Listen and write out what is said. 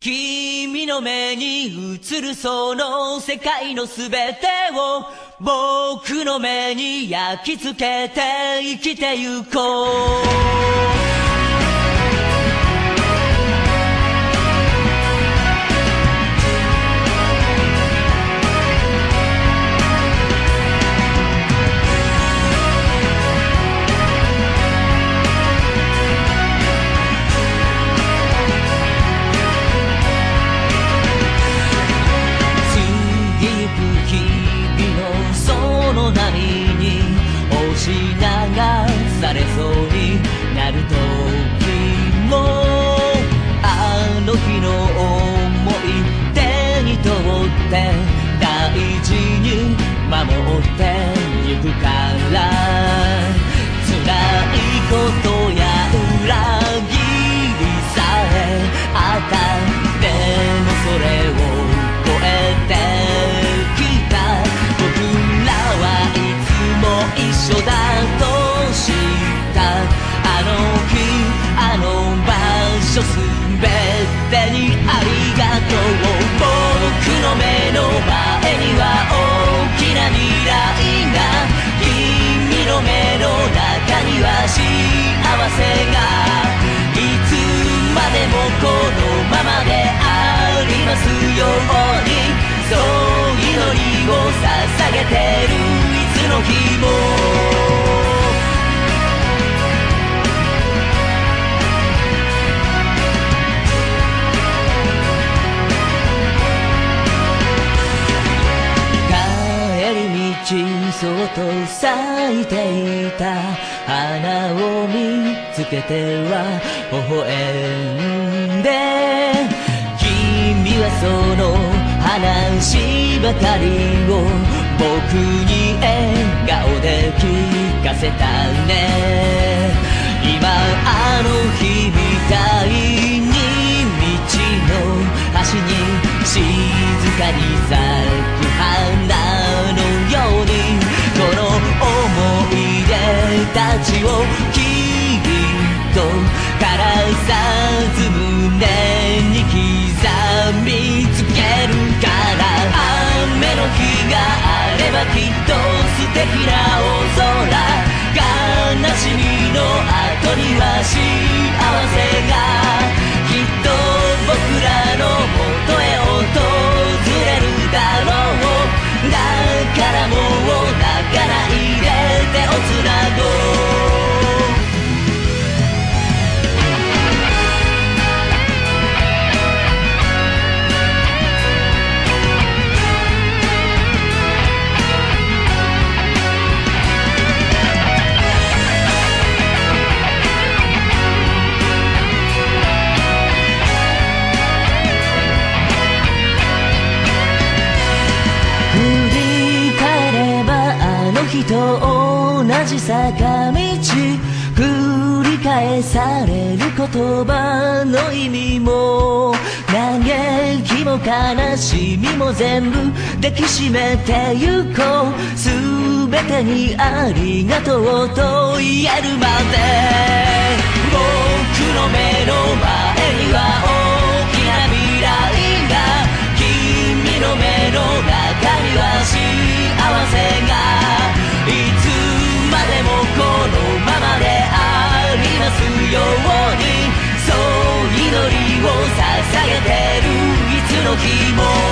君の目に映るその世界のすべてを僕の目に焼き付けて生きてゆこう。波に押し流されそうになる時もあの日の思い手に取って大事に守ってゆくから辛いことや裏切りさえあったでもそれを超えてきた一緒だと知ったあの日あの場所すべてにありがとう。僕の目の前には大きな未来が君の目の中には幸せがいつまでもこのままでありますようにそう祈りを捧げてるいつの日も帰り道そっと咲いていた花を見つけては微笑んで君はその話ばかりを僕に笑顔で聞かせたね。今あの日みたいに道の端に静かに咲く花のようにこの思い出たちをきっと枯らさず胸に刻みつけるから雨の日があればきっと素敵な大空悲しみの後には幸せがきっと僕らの元へ訪れるだろう。だからもう泣かないで手をつなごう。と同じ坂道繰り返される言葉の意味も嘆きも悲しみも全部抱きしめてゆこう。すべてにありがとうと言えるまで僕の目の前には大きな未来が君の目の中には幸せがいつまでもこのままでありますようにそう祈りを捧げてるいつの日も